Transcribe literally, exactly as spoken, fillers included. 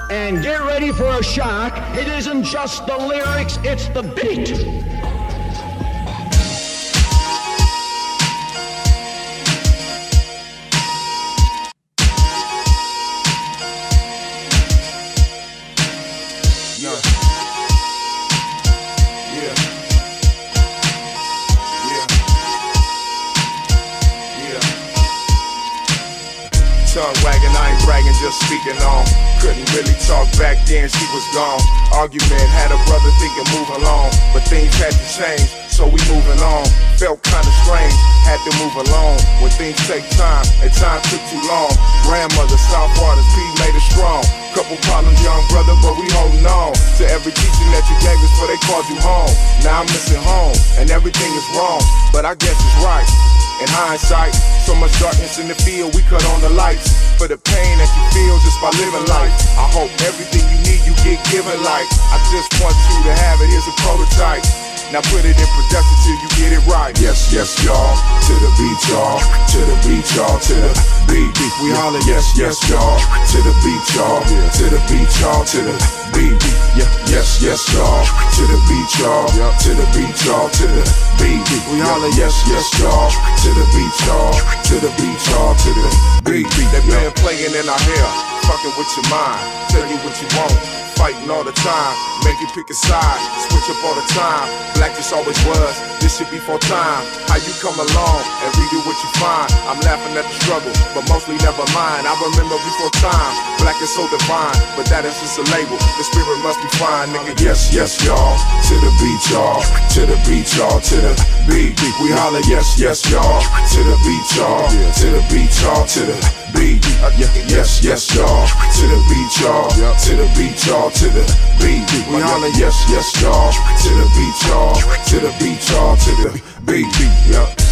And get ready for a shock. It isn't just the lyrics, it's the beat. Yeah. Yeah. Yeah. Yeah. Tongue wagging, I ain't bragging, just speaking on. Couldn't really talk back then, she was gone. Argument had a brother thinking move along, but things had to change, so we moving on. Felt kinda strange, had to move along. When things take time, and time took too long. Grandmother, South Waters, P made us strong. Couple problems, young brother, but we holding on to every teaching that you gave us before they called you home. Now I'm missing home, and everything is wrong, but I guess it's right. In hindsight, so much darkness in the field, we cut on the lights. For the pain that you feel just by living life, I hope everything you need you get given like. I just want you to have it, here's a prototype. Now put it in production till you get it right. Yes, yes, y'all, to the beat, y'all, to the beat, y'all, to the beat. We holler, yes, yes, y'all, to the beat, y'all, to the beat, y'all, to the beat. Yes, yes, y'all, to the beat, y'all, to the beat, y'all, to the beat. We holler, yes, yes, y'all, to the beat, y'all, to the beat, y'all, to the beat. That man playing in our hair, fucking with your mind, tell you what you want. Fighting all the time, make you pick a side, switch up all the time. Black just always was, this should be for time. How you come along and redo what you find. I'm laughing at the struggle, but mostly never mind. I remember before time, black is so divine, but that is just a label. The spirit must be fine, nigga. Yes, yes, y'all, to the beat, y'all, to the beat, y'all, to the beat. We holler, yes, yes, y'all, to the beat, y'all, to the beat, y'all, to the beat. Yes, yes, y'all, to the beat, y'all, to the beat, y'all, to the beat. We holler, yes, yes, y'all, to the beat, y'all, to the beat, y'all, to the beat. Yeah.